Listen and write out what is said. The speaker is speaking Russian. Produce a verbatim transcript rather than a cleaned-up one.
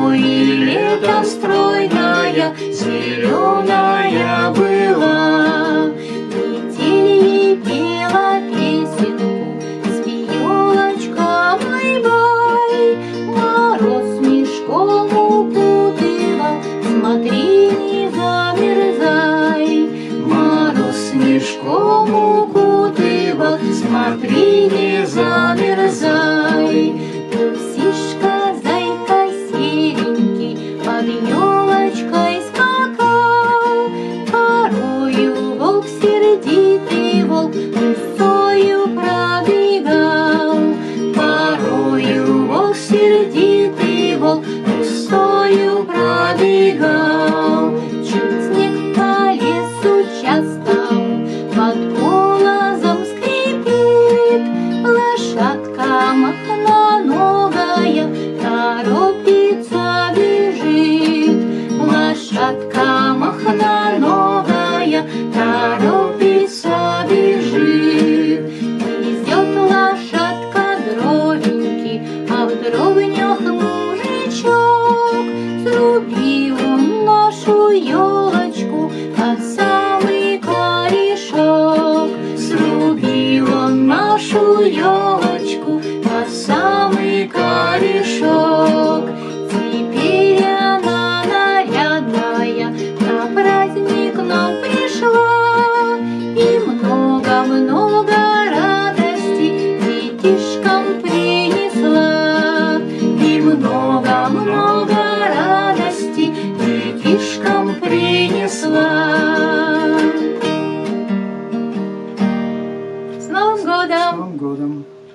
Ой, лето стройная, зеленая была. Метель пела песенку, спиелочка бай-бай. Мороз мешком укутывал, смотри, не замерзай. Мороз мешком укутывал, смотри, не замерзай. Пусишка, зайка серенький, под елочкой скакал. Порою волк, сердитый волк, рысою пробегал. Порою волк, сердитый волк, рысою пробегал. Чуть снег по лесу частому под полозом скрипит. Лошадка махноногая торопится, бежит. Лошадка махноногая торопится, бежит. Везет лошадка дровеньки, а в дровнях мужичок. Срубил он нашу елочку под самый корешок. Срубил он нашу елочку под самый корешок. Теперь она нарядная на праздник нам пришла. И много-много радости детишкам принесла. И много-много радости детишкам принесла. С Новым годом! С Новым годом!